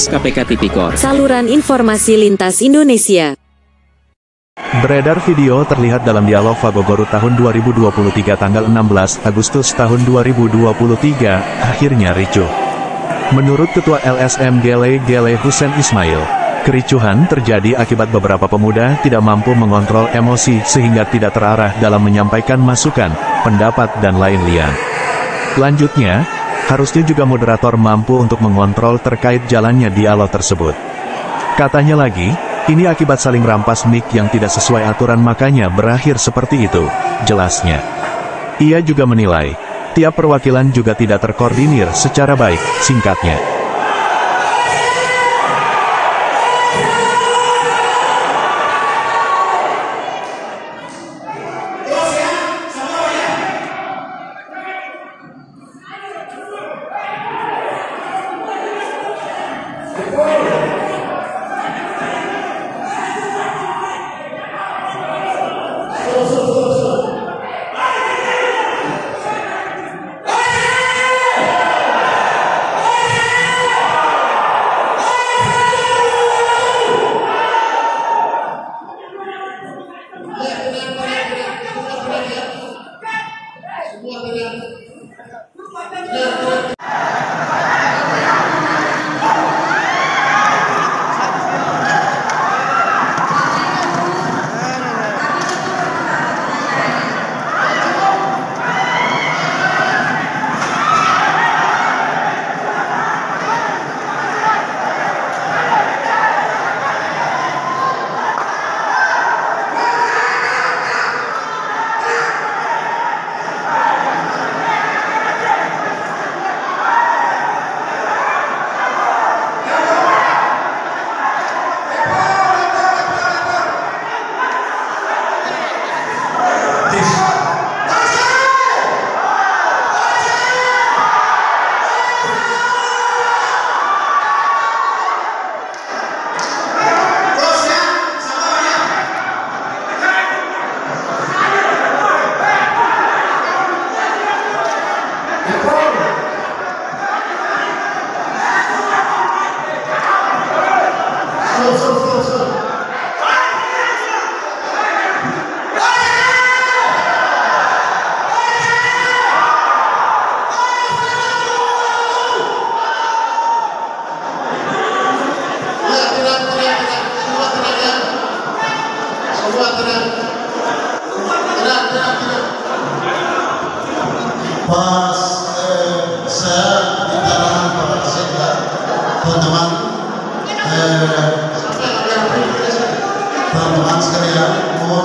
Kasus KPK Tipikor. Saluran informasi lintas Indonesia. Beredar video terlihat dalam dialog Fagogoro tahun 2023 tanggal 16 Agustus tahun 2023, akhirnya ricuh. Menurut Ketua LSM Gele Hussein Ismail, kericuhan terjadi akibat beberapa pemuda tidak mampu mengontrol emosi sehingga tidak terarah dalam menyampaikan masukan, pendapat dan lain-lain. Lanjutnya, harusnya juga moderator mampu untuk mengontrol terkait jalannya dialog tersebut. Katanya lagi, ini akibat saling rampas mic yang tidak sesuai aturan makanya berakhir seperti itu, jelasnya. Ia juga menilai, tiap perwakilan juga tidak terkoordinir secara baik, singkatnya. Pas saya ditahan Bapak Sekda, teman-teman sekalian, mohon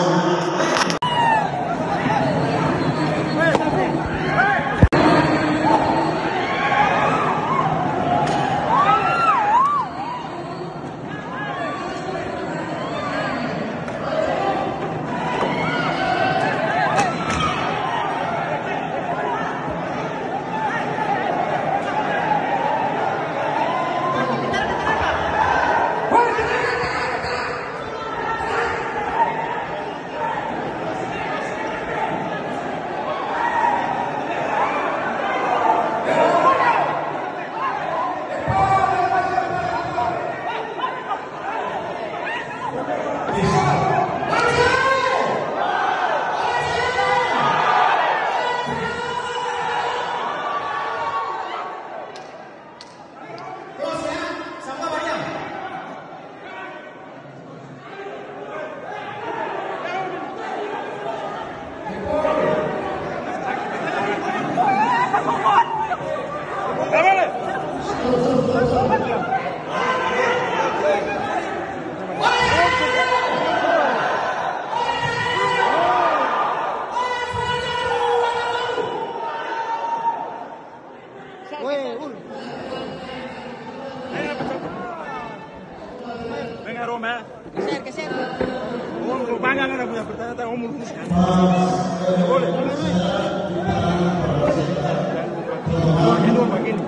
Geser. Panggang kan punya bertanya-tanya umur. Boleh. Begini.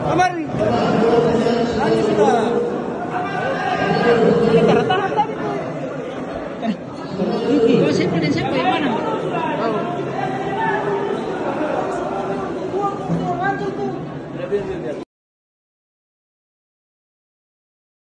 Kemarin. Nanti sudah. Ini karatan.